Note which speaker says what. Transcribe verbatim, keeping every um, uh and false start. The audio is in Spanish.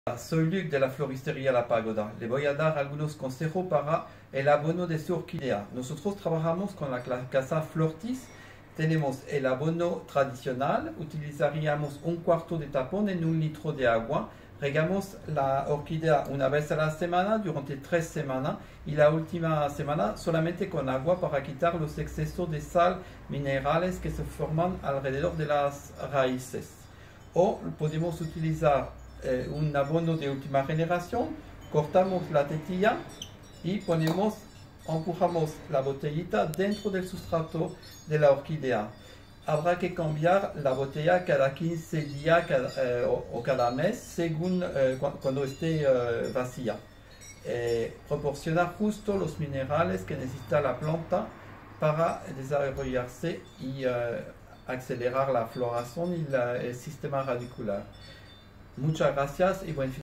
Speaker 1: Soy Luc de la floristería La Pagoda. Le voy a dar algunos consejos para el abono de su orquídea. Nosotros trabajamos con la casa Flortis. Tenemos el abono tradicional. Utilizaríamos un cuarto de tapón en un litro de agua. Regamos la orquídea una vez a la semana durante tres semanas y la última semana solamente con agua para quitar los excesos de sal minerales que se forman alrededor de las raíces. O podemos utilizar Eh, un abono de última generación, cortamos la tetilla y ponemos, empujamos la botellita dentro del sustrato de la orquídea. Habrá que cambiar la botella cada quince días cada, eh, o, o cada mes según eh, cu cuando esté eh, vacía. Eh, proporciona justo los minerales que necesita la planta para desarrollarse y eh, acelerar la floración y la, el sistema radicular. Muchas gracias y buen fin.